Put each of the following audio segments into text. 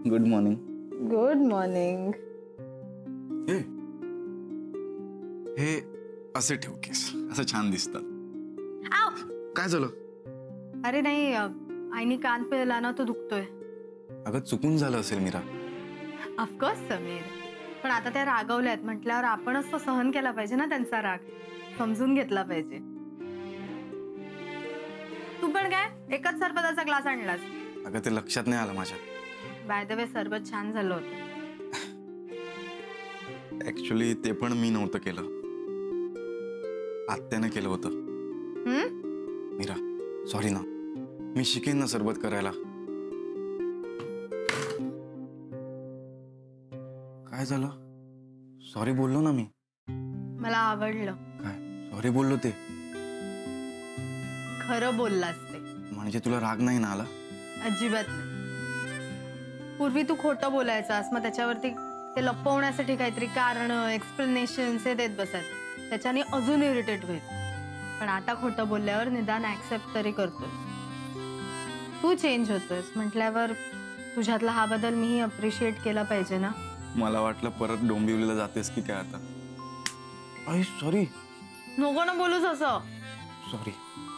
Good morning. Good morning. हे असे ठेव केस, असं छान दिसतात. काय झालं? अरे नाही, आईने कान पिळला ना, तो दुखतोय. अगं चुकून झालं असेल मीरा. ऑफकोर्स समीर, पण आता त्या रागवल्यात म्हटल्यावर आपणच तो सहन केला पाहिजे ना, त्यांचा राग समजून घेतला पाहिजे. तू पण काय एकच सरबताचा ग्लास आणलास? अगं ते लक्षात नाही आलं माझ्या. बाय द वे सरबत छान झालं होतं. ऍक्च्युली ते पण मी नव्हतं केलं, आत्याने केलं होतं. मीरा सॉरी ना, मी शिकेन ना सरबत करायला. काय झालं? सॉरी बोललो ना मी. मला आवडलं. काय सॉरी बोललो? ते खरं बोललास ते. म्हणजे तुला राग नाही ना आला? अजिबात नाही. पूर्वी तू खोटं बोलायचास, मग त्याच्यावरती ते लपवण्यासाठी काहीतरी कारण, एक्सप्लेनेशन्स हे देत बसायचं. त्याच्याने अजून इरिटेट होईल. पण आता खोटं बोलल्यावर निदान ऍक्सेप्ट तरी करतोय. तू चेंज होतोयस म्हटल्यावर तुझ्यातला हा बदल मीही अप्रिशिएट केला पाहिजे ना. मला वाटलं परत डोंबिवलीला जातेस की काय आता. आई सॉरी. नको ना बोलूस असं. सॉरी.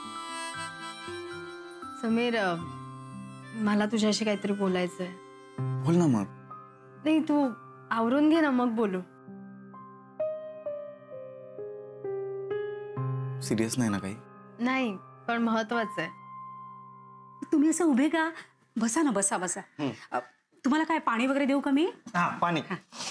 समीर, मला तुझ्याशी काहीतरी बोलायचंय. बोल ना मग. नाही, तू आवरून घे ना, मग बोलू. सिरियस नाही ना काही? नाही, पण महत्वाचं आहे. तुम्ही असं उभे का? बसा ना, बसा बसा. तुम्हाला काय पाणी वगैरे देऊ का मी? हा, पाणी.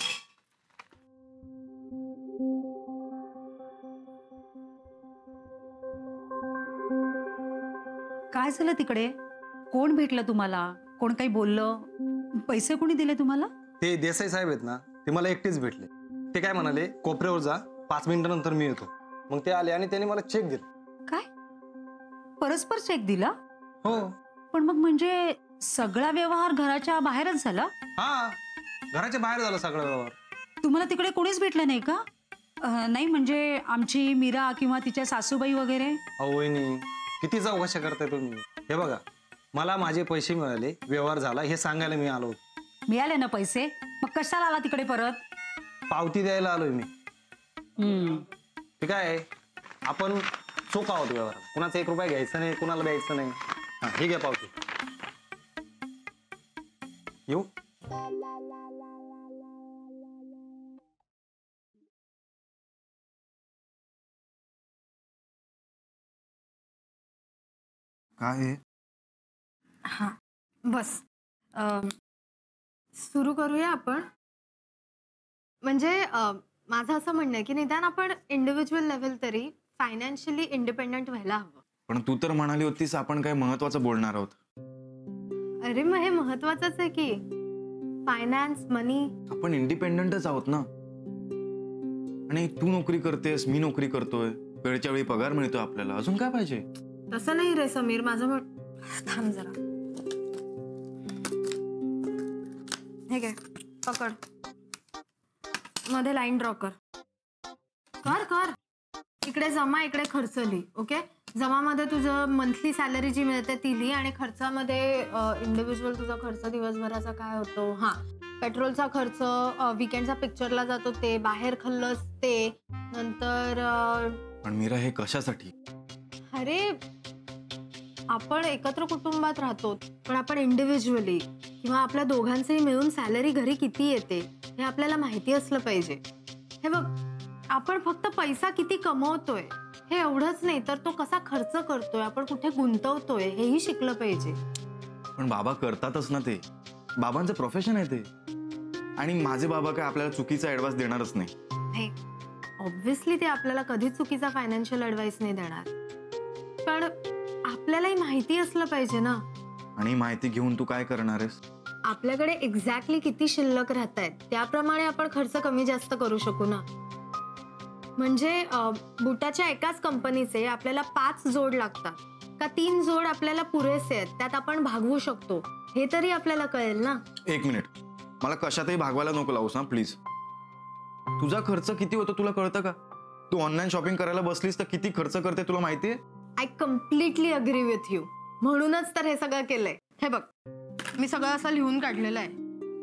काय झालं तिकडे? कोण भेटलं तुम्हाला? कोण काही बोललं? पैसे कोणी दिले तुम्हाला? ते देसाई साहेब आहेत ना, ते मला एकटेच भेटले. ते काय म्हणाले, कोपऱ्यावर जा, 5 मिनिटानंतर मी येतो. मग ते आले आणि त्यांनी मला चेक दिला. काय? परस्पर चेक दिला? हो. पण मग म्हणजे सगळा व्यवहार घराच्या बाहेरच झाला? हा, घराच्या बाहेर झाला सगळा व्यवहार. तुम्हाला तिकडे कोणीच भेटलं नाही का? नाही म्हणजे आमची मीरा किंवा तिच्या सासूबाई वगैरे? अहो वहिनी, किती चौकशा करताय तुम्ही? हे बघा, मला माझे पैसे मिळाले, व्यवहार झाला हे सांगायला मी आलो. मिळाले ना पैसे? मग कशाला आला तिकडे परत? पावती द्यायला आलोय मी. ते काय आहे, आपण चोख आहोत व्यवहार. कुणाचा 1 रुपया घ्यायचा नाही, कुणाला द्यायचं नाही. हा, हे घ्या पावती. येऊ? काय आहे? हा, बस. सुरू करूया आपण. म्हणजे माझं असं म्हणणं आहे की निदान आपण इंडिव्हिज्युअल लेव्हल तरी फायनान्शियली इंडिपेंडंट व्हायला हवं. पण तू तर म्हणाली होतीस आपण काय महत्वाचं बोलणार आहोत. अरे मग हे महत्वाचंच आहे की फायनान्स, मनी. आपण इंडिपेंडंटच आहोत ना. आणि तू नोकरी करतेस, मी नोकरी करतोय, वेळच्या वेळी पगार मिळतो आपल्याला. अजून काय पाहिजे? तसं नाही रे समीर, माझं थांब जरा. हे काय, पकड. मध्ये लाईन ड्रॉ कर. कर कर. इकडे जमा, इकडे खर्च लिही. ओके, जमामध्ये तुझं मंथली सॅलरी जी मिळते ती लिही आणि खर्चामध्ये इंडिव्हिज्युअल तुझा खर्च दिवसभराचा काय होतो. हा, पेट्रोलचा खर्च, वीकेंडचा पिक्चरला जातो ते, बाहेर खाल्लंस ते, नंतर. पण मीरा हे कशासाठी? अरे आपण एकत्र कुटुंबात राहतो, पण आपण इंडिव्हिज्युअली किंवा आपल्या दोघांचेही मिळून सॅलरी घरी किती येते हे आपल्याला माहिती असलं पाहिजे. हे बघ, आपण फक्त पैसा किती कमवतोय हे एवढंच नाही, तर तो कसा खर्च करतोय, आपण कुठे गुंतवतोय हेही शिकलं पाहिजे. पण बाबा करतातच ना ते. बाबांचं प्रोफेशन आहे ते. आणि माझे बाबा काय आपल्याला चुकीचा ऍडव्हाइस देणारच नाही. ऑब्व्हियसली ते आपल्याला कधीच चुकीचा फायनान्शियल ऍडव्हाइस नाही देणार, पण आपल्यालाही माहिती असलं पाहिजे ना. आणि माहिती घेऊन तू काय करणार आहेस? आपल्याकडे एक्झॅक्टली किती शिल्लक राहतायत त्याप्रमाणे आपण खर्च कमी जास्त करू शकू ना. म्हणजे बुटाच्या एकाच कंपनीचे आपल्याला 5 जोड लागतात का 3 जोड आपल्याला पुरेसे आहेत, त्यात आपण भागवू शकतो हे तरी आपल्याला कळेल ना. 1 मिनिट, मला कशातही भागवायला नको लावूस ना प्लीज. तुझा खर्च किती होतो तुला कळतं का? तू ऑनलाईन शॉपिंग करायला बसलीस तर किती खर्च करते तुला माहितीये? I completely agree with you. म्हणूनच तर हे सगळं केलंय. हे बघ, मी सगळं असं लिहून काढलेलं आहे.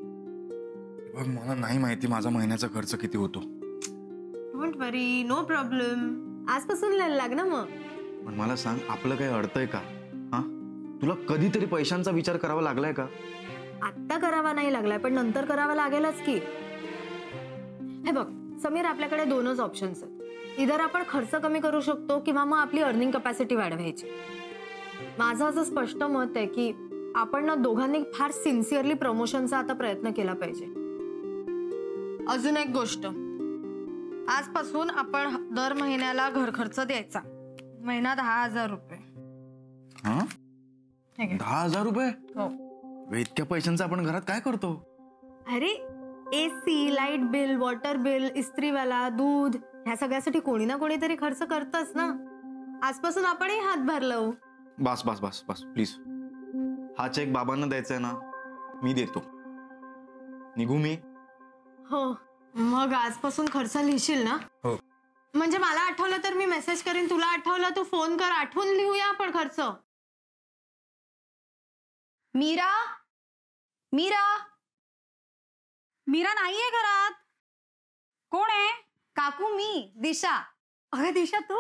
बघ मला नाही माहिती माझा महिन्याचा खर्च किती होतो. Don't worry, no problem. आजपासून लाग ना मग. पण मला सांग आपलं काही अडतंय का? हा, तुला कधीतरी पैशांचा विचार करावा लागलाय का? आत्ता करावा नाही लागलाय पण नंतर करावा लागेलच की. हे बघ समीर, आपल्याकडे दोनच ऑप्शन्स आहेत. इधर आपण खर्च कमी करू शकतो किंवा मग आपली अर्निंग कॅपॅसिटी वाढवायची. माझं असं स्पष्ट मत आहे की आपण ना दोघांनी फार सिन्सिअरली प्रमोशनचा आता प्रयत्न केला पाहिजे. अजून एक गोष्ट, आजपासून आपण दर महिन्याला घर खर्च द्यायचा. महिना 10,000 रुपये. हा, 10,000 रुपये? हो. इतक्या पैशांचा आपण घरात काय करतो? अरे AC, light bill, water bill, इस्त्रीवाला, दूध, ह्या सगळ्यासाठी कोणी ना कोणीतरी खर्च करतच ना. आजपासून आपणही हातभार लावू. बस बस बस बस प्लीज. हा चेक बाबांना द्यायचा आहे ना, मी देतो. निघू मी? हो. मग आजपासून खर्च लिहिशील ना? हो. म्हणजे मला आठवलं तर मी मेसेज करीन, तुला आठवलं तू फोन कर, आठवून लिहूया आपण खर्च. मीरा, मीरा, मीरा नाहीये घरात. कोण आहे? काकू, मी दिशा. अगं दिशा तू.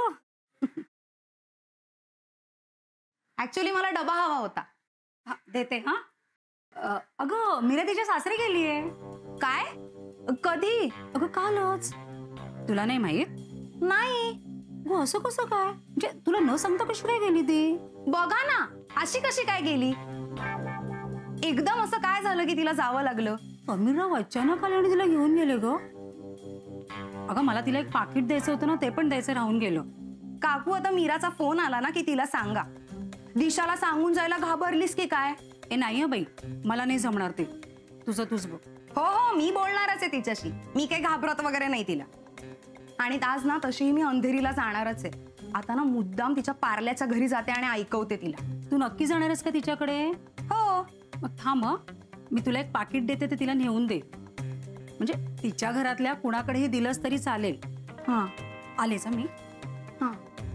ऍक्च्युली मला डबा हवा होता. देते. हा, अगं मीरा तिच्या सासरी गेलीये. काय? कधी? अगं कालच. तुला नाही माहित? नाही. अगं असं कसं काय? म्हणजे तुला न सांगता कशी काय गेली ती? बघा ना, अशी कशी काय गेली? एकदम असं काय झालं की तिला जावं लागलं? समीरराव अचानक आले आणि तिला घेऊन गेले ग. अगं मला तिला एक पाकिट द्यायचं होतं ना, ते पण द्यायचं राहून गेलं. काकू, आता मीराचा फोन आला ना की तिला सांगा. दिशाला सांगून जायला घाबरलीस की काय? ए नाही बाई, मला नाही जमणार ते. तुझं तूच बघ. हो हो, मी बोलणारच आहे तिच्याशी. मी काही घाबरत वगैरे नाही तिला. आणि आज ना तशीही मी अंधेरीला जाणारच आहे. आता ना मुद्दाम तिच्या पार्ल्याच्या घरी जाते आणि ऐकवते तिला. तू नक्की जाणार आहेस का तिच्याकडे? हो. मग थांब, मी तुला एक पाकिट देते, ते तिला नेऊन दे. म्हणजे तिच्या घरातल्या कुणाकडेही दिलंस तरी चालेल. हा, आलेच मी. हा.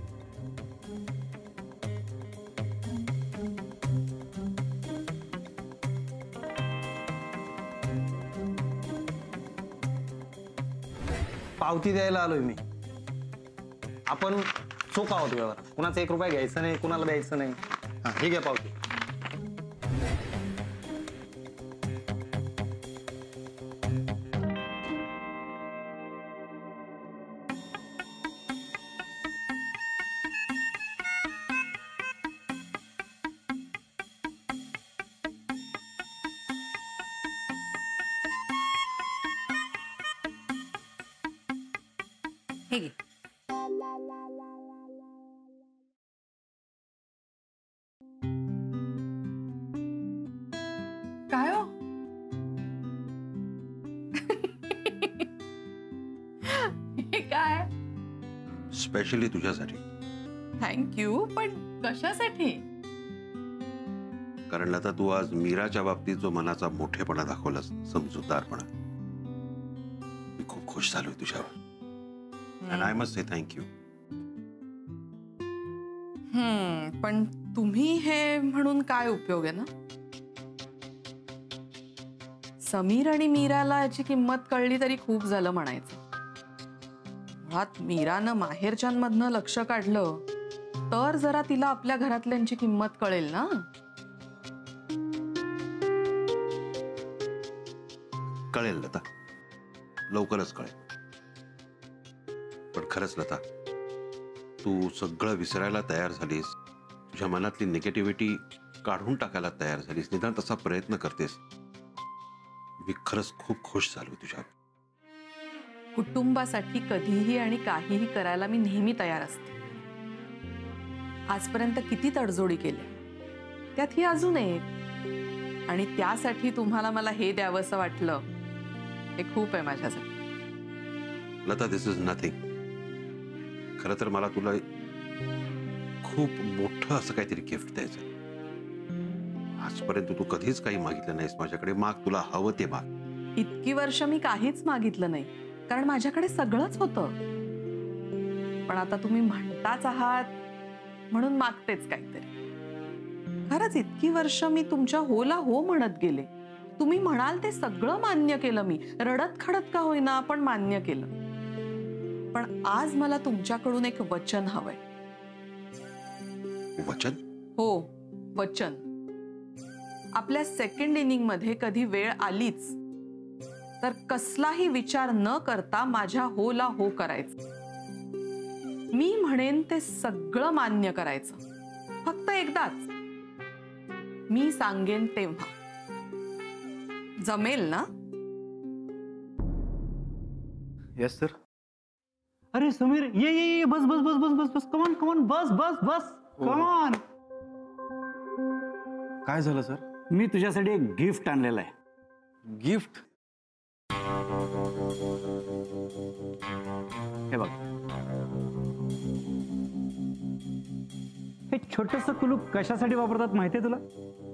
पावती द्यायला आलोय मी. आपण चोख आहोत व्यवहारात. कुणाचा 1 रुपया घ्यायचा नाही, कुणाला द्यायचं नाही. हा, हे घ्या पावती. हे घे. काय हो? हे काय? स्पेशली तुझ्यासाठी. थँक्यू, पण कशासाठी? कारण लता, तू आज मीराच्या बाबतीत जो मनाचा मोठेपणा दाखवलास, समजूतदारपणा, मी खूप खुश झालोय तुझ्यावर. And I must say thank you. पण तुम्ही हे म्हणून काय उपयोग आहे ना? समीर आणि मीराला याची किंमत कळली तरी खूप झालं म्हणायचं. मुळात मीरानं माहेरच्यांमधनं लक्ष काढलं तर जरा तिला आपल्या घरातल्यांची किंमत कळेल ना. कळेल लता, लवकरच कळेल. पण खरंच लता, तू सगळं विसरायला तयार झालीस, तुझ्या मनातली निगेटिव्हिटी काढून टाकायला तयार झालीस, निदान तसा प्रयत्न करतेस. मी खरंच खूप खुश झालो तुझ्या. कुटुंबासाठी कधीही आणि काहीही करायला मी नेहमी तयार असते. आजपर्यंत किती तडजोडी केल्या, त्यात ही अजून एक. आणि त्यासाठी तुम्हाला मला हे द्यावंसं वाटलं, हे खूप आहे माझ्यासाठी. Lata, this is nothing. खरं तर मला तुला खूप मोठं असं काहीतरी गिफ्ट द्यायचं. आजपर्यंत तू कधीच काही मागितलं नाहीस माझ्याकडे. माग, तुला हवं ते माग. इतकी वर्ष मी काहीच मागितलं नाही, कारण माझ्याकडे सगळंच होतं. पण आता तुम्ही म्हणताच आहात म्हणून मागतेच काहीतरी. खरंच इतकी वर्ष मी तुमच्या होला हो म्हणत गेले, तुम्ही म्हणाल ते सगळं मान्य केलं मी, रडत खडत का होईना पण मान्य केलं. पण आज मला तुमच्याकडून एक वचन हवंय. वचन? हो, वचन. आपल्या सेकंड इनिंग मध्ये कधी वेळ आलीच तर कसलाही विचार न करता माझ्या होला हो करायचं. मी म्हणेन ते सगळं मान्य करायचं, फक्त एकदाच. मी सांगेन तेव्हा. जमेल ना? Yes sir. अरे समीर, ये ये ये, बस बस बस बस बस बस, कमॉन कमॉन, बस बस बस, कमॉन. काय झालं सर? मी तुझ्यासाठी एक गिफ्ट आणलेलं आहे. गिफ्ट? हे बघ, हे छोटंसं कुलूप कशासाठी वापरतात माहितीये तुला?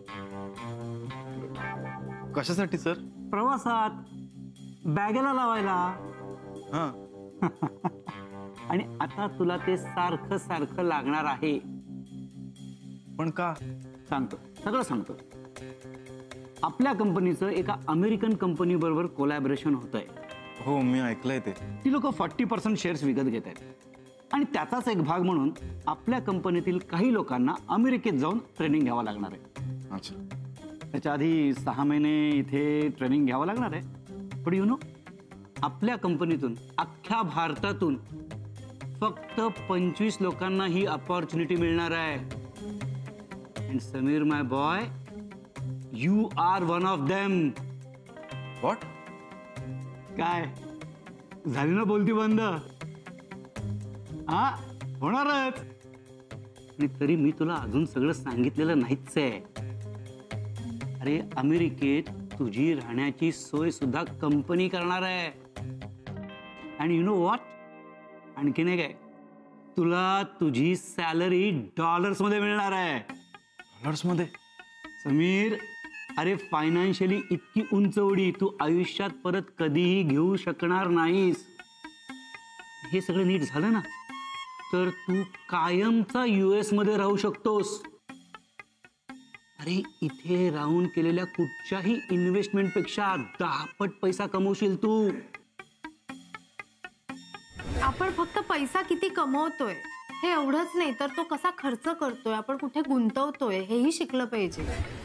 कशासाठी सर? प्रवासात बॅगेला लावायला. हा. आणि आता तुला ते सारखं सारखं लागणार आहे. पण का? सांगतो, सगळं सांगतो. आपल्या कंपनीचं एका अमेरिकन कंपनी बरोबर कोलॅबोरेशन होत आहे. हो, मी ऐकलंय ते. ती लोक 40% शेअर्स विकत घेत आहेत आणि त्याचाच एक भाग म्हणून आपल्या कंपनीतील काही लोकांना अमेरिकेत जाऊन ट्रेनिंग घ्यावं लागणार आहे. अच्छा. त्याच्या आधी 6 महिने इथे ट्रेनिंग घ्यावं लागणार आहे. पण यु नो, आपल्या कंपनीतून अख्ख्या भारतातून फक्त 25 लोकांना ही अपॉर्च्युनिटी मिळणार आहे. And Sameer my boy, you are one of them. What? काय झाली ना बोलती बंद? हा, होणारच. आणि तरी मी तुला अजून सगळं सांगितलेलं नाहीच आहे. अरे, अमेरिकेत तुझी राहण्याची सोय सुद्धा कंपनी करणार आहे. आणि यु नो व्हॉट, आणखीन एक आहे, तुला तुझी सॅलरी डॉलर्स मध्ये मिळणार आहे. डॉलर्स मध्ये? समीर, अरे फायनान्शियली इतकी उंच उडी तू आयुष्यात परत कधीही घेऊ शकणार नाहीस. हे सगळं नीट झालं ना तर तू कायमचा US मध्ये राहू शकतोस. अरे, इथे राहून केलेल्या कुठच्याही इन्व्हेस्टमेंट पेक्षा 10 पट पैसा कमवशील तू. आपण फक्त पैसा किती कमवतोय हे एवढंच नाही तर तो कसा खर्च करतोय, आपण कुठे गुंतवतोय हेही शिकलं पाहिजे.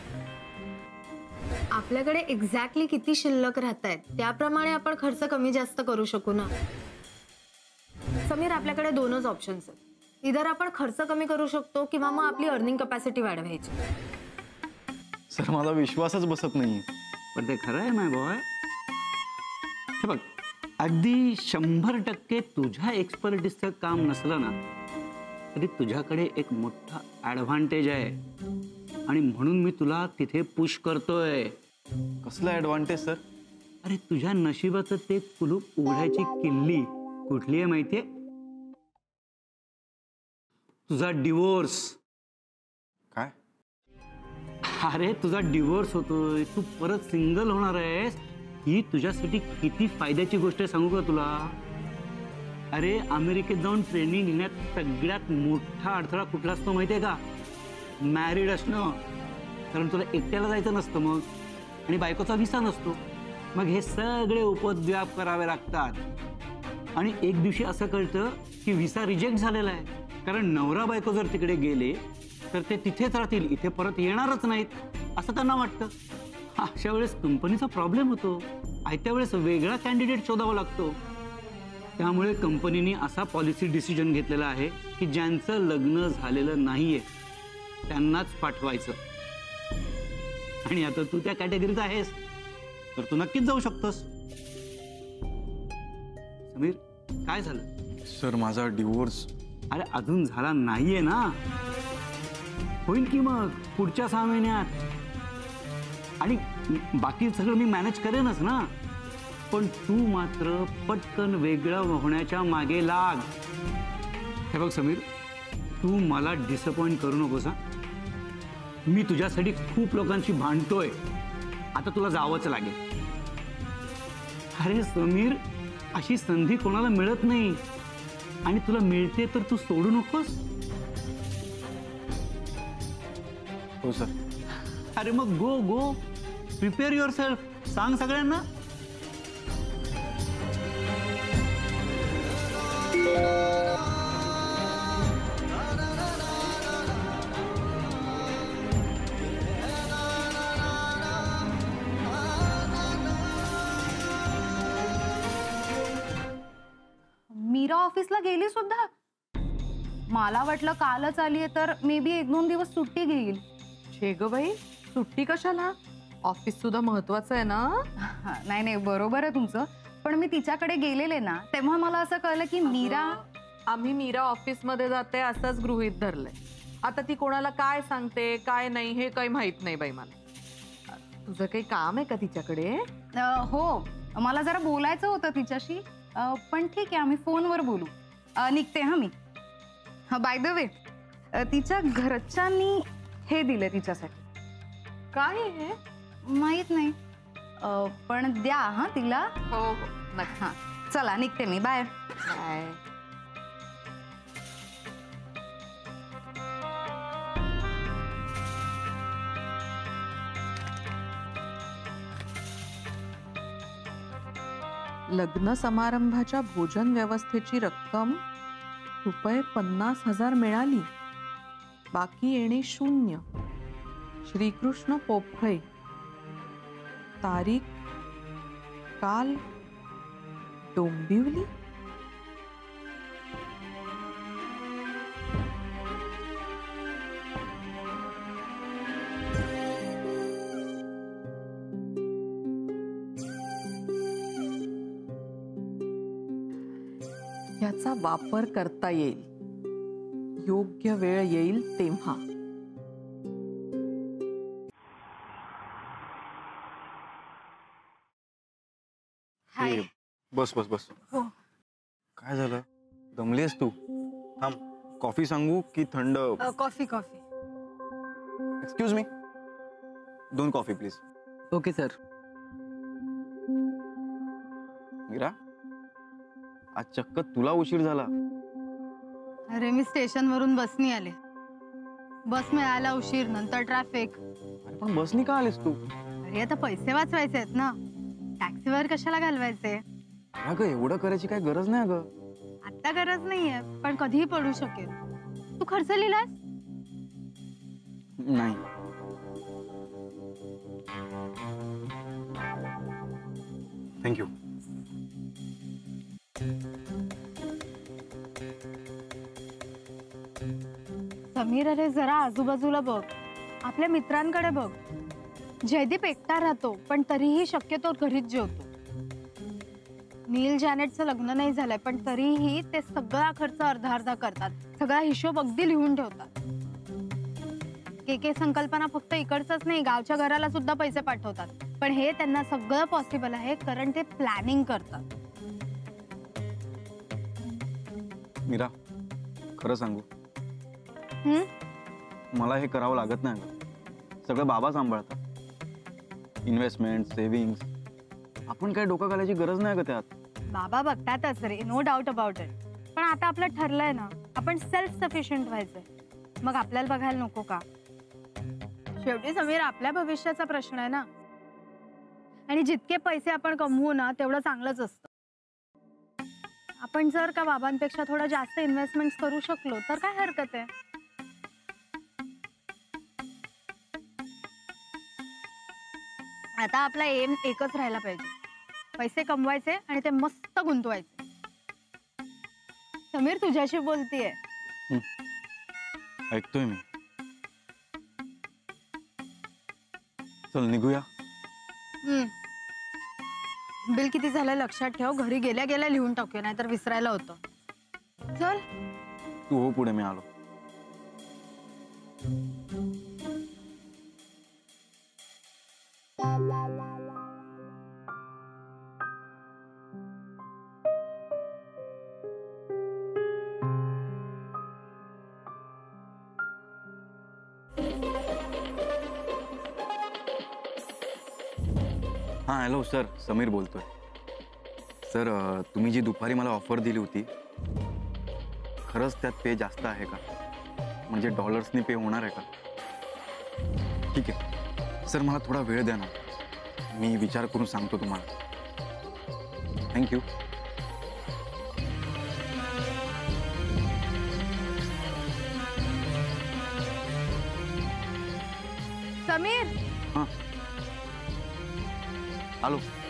आपल्याकडे एक्झॅक्टली किती शिल्लक राहत आहेत त्याप्रमाणे आपण खर्च कमी जास्त करू शकू ना. समीर, आपल्याकडे 2च ऑप्शन्स आहेत. इधर आपण खर्च कमी करू शकतो किंवा मग आपली अर्निंग कॅपॅसिटी वाढवायची. सर, मला विश्वासच बसत नाहीये. पण ते खरं आहे माय बॉय. हे बघ, अगदी 100% तुझ्या एक्सपर्टीजचं काम नसलं ना तरी तुझ्याकडे एक मोठा ॲडव्हान्टेज आहे आणि म्हणून मी तुला तिथे पुश करतोय. कसला ॲडव्हान्टेज सर? अरे, तुझ्या नशिबाचं ते कुलूप उघडायची किल्ली कुठली आहे माहितीये? तुझा डिवोर्स. काय? अरे, तुझा डिवोर्स होतोय, तू परत सिंगल होणार आहेस. ही तुझ्यासाठी किती फायद्याची गोष्ट आहे सांगू का तुला? अरे, अमेरिकेत जाऊन ट्रेनिंग घेण्यात सगळ्यात मोठा अडथळा कुठला असतो माहितीये का? मॅरिड असणं. कारण तुला एकट्याला जायचं नसतं मग, आणि बायकोचा व्हिसा नसतो. मग हे सगळे उपद्व्याप करावे लागतात. आणि एक दिवशी असं कळतं की व्हिसा रिजेक्ट झालेला आहे. कारण नवरा बायको जर तिकडे गेले तर ते तिथेच राहतील, इथे परत येणारच नाहीत असं त्यांना वाटतं. अशा वेळेस कंपनीचा प्रॉब्लेम होतो. आयत्या वेळेस वेगळा कॅन्डिडेट शोधावा लागतो. त्यामुळे कंपनीने असा पॉलिसी डिसिजन घेतलेला आहे की ज्यांचं लग्न झालेलं नाहीये त्यांनाच पाठवायचं. आणि आता तू त्या कॅटेगरीत आहेस तर तू नक्कीच जाऊ शकतोस. समीर, काय झालं? सर, माझा डिवोर्स. अरे, अजून झाला नाहीये ना? होईल की मग पुढच्या 6 महिन्यात. आणि बाकी सगळं मी मॅनेज करेनच ना. पण तू मात्र पटकन वेगळं होण्याच्या मागे लाग. हे बघ समीर, तू मला डिसअपॉइंट करू नकोस. मी तुझ्यासाठी खूप लोकांशी भांडतोय. आता तुला जावंच लागेल. अरे समीर, अशी संधी कोणाला मिळत नाही आणि तुला मिळते तर तू सोडू नकोस. हो सर. अरे मग go go. Prepare yourself. सांग सगळ्यांना. मीरा ऑफिसला गेली सुद्धा. मला वाटलं कालच आलीये तर मे बी 1-2 दिवस सुट्टी घेईल. छे ग बाई, सुट्टी कशाला? ऑफिस सुद्धा महत्वाचं आहे ना. नाही नाही, बरोबर आहे तुमचं. पण मी तिच्याकडे गेलेले ना, तेव्हा मला असं कळलं की मीरा. आम्ही मीरा ऑफिसमध्ये जाते असंच गृहीत धरलंय. आता ती कोणाला काय सांगते काय नाही हे काही माहित नाही बाई मला. तुझं काही काम आहे का तिच्याकडे? हो, मला जरा बोलायचं होतं तिच्याशी. पण ठीक आहे, आम्ही फोनवर बोलू. निघते हा मी. बाय द वे, तिच्या घरच्यांनी हे दिले तिच्यासाठी. काय हे? माहित नाही, पण द्या हा तिला. हो हो नक्की. हा चला, निघते मी. Bye bye. लग्न समारंभाच्या भोजन व्यवस्थेची रक्कम ₹50,000 मिळाली. बाकी येणे 0. श्रीकृष्ण पोपळे. तारीख काल डोंबिवली. याचा वापर करता येईल, योग्य वेळ येईल तेव्हा. हाय. बस बस बस. काय झालं? दमलीस तू? थांब, कॉफी सांगू की थंड? Coffee. Coffee. Excuse me, 2 coffee please. Okay sir. Meera, आज चक्क तुला उशीर झाला. अरे मी स्टेशनवरून बसनी आले. बस मिळायला उशीर, नंतर ट्रॅफिक. अरे पण बसनी का आलीस तू? अरे आता पैसे वाचवायचे आहेत ना, टॅक्सीवर कशाला घालवायचे? अगं एवढं करायची काय गरज नाही अगं. आता गरज नाहीये, पण कधीही पडू शकेल. तू खर्च लिहिलास? नाही. थँक्यू. समीर, अरे जरा आजूबाजूला बघ, आपल्या मित्रांकडे बघ. जयदीप एकटा राहतो पण तरीही शक्यतो घरीच जेवतो. नील जॅनेटचं लग्न नाही झालंय पण तरीही ते सगळा खर्च अर्धा करतात. सगळा हिशोब अगदी लिहून ठेवतात. के संकल्पना फक्त इकडचंच नाही, गावच्या घराला सुद्धा पैसे पाठवतात. पण हे त्यांना सगळं पॉसिबल आहे कारण ते प्लॅनिंग करतात. मीरा, खरं सांगू, मला हे करावं लागत नाही अगं. सगळं बाबा सांभाळतात. इन्व्हेस्टमेंट, सेव्हिंग्स, आपण काय डोकं घालायची गरज नाही अगं त्यात. बाबा बघतातच रे, नो डाऊट अबाउट इट. पण आता आपलं ठरलंय ना, आपण सेल्फ सफिशियंट व्हायचंय. मग आपल्याला बघायला नको का? शेवटी समीर, आपल्या भविष्याचा प्रश्न आहे ना. आणि जितके पैसे आपण कमवू ना तेवढं चांगलंच असतं. आपण जर का बाबांपेक्षा थोडं जास्त इन्व्हेस्टमेंट करू शकलो तर काय हरकत आहे? आता आपला एम एकच राहायला पाहिजे, पैसे कमवायचे आणि ते मस्त गुंतवायचे. समीर, तुझ्याशी बोलतीये. ऐकतोय मी. चल निघूया. बिल किती झालं लक्षात ठेव. घरी गेल्या गेल्या लिहून टाकूया, नाहीतर विसरायला होतं. चल. तू हो पुढे, मी आलो. हां हॅलो सर, समीर बोलतोय. सर, तुम्ही जी दुपारी मला ऑफर दिली होती, खरंच त्यात पे जास्त आहे का? म्हणजे डॉलर्सनी पे होणार आहे का? ठीक आहे सर, मला थोडा वेळ द्या ना. मी विचार करून सांगतो तुम्हाला. थँक्यू. समीर हां, आलो.